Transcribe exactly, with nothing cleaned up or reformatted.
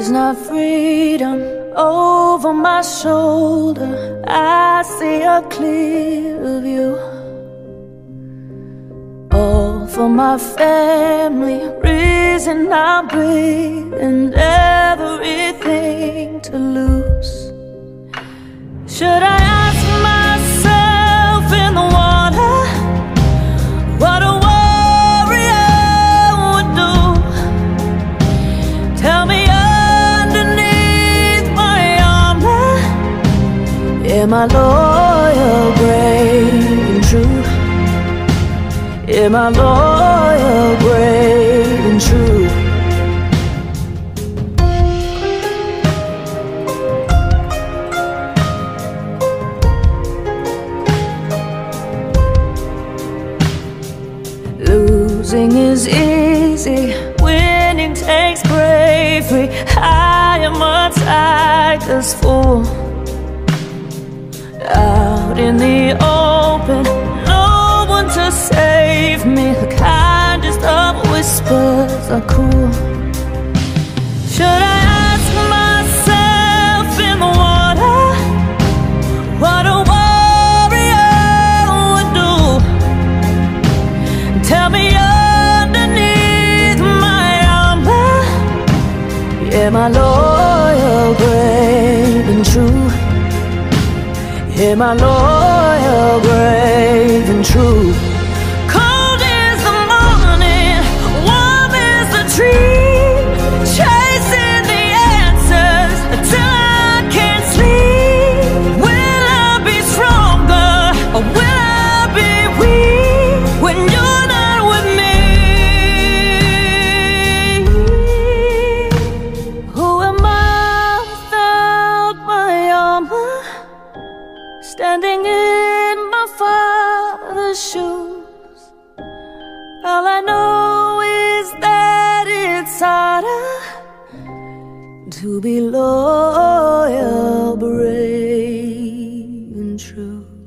There's not freedom over my shoulder. I see a clear view. All for my family, reason I'm breathing, everything to lose. Should I ask myself in the water what a warrior would do? Tell me underneath my armor, am I loyal, brave and true? Am I loyal, brave and true? Losing is easy, winning takes bravery. I am a tiger's fool. Out in the open, no one to save me. The kindest of whispers are cruel. Should I ask myself in the water what a warrior would do? Tell me underneath my armor, am I loyal, brave and true? Am I loyal, brave and true? Cold is the morning, warm is the tree, chasing the answers until I can't sleep. Will I be stronger or will I be weak when you're not with me? Who am I without my armor? Standing in my father's shoes, all I know is that it's harder to be loyal, brave and true.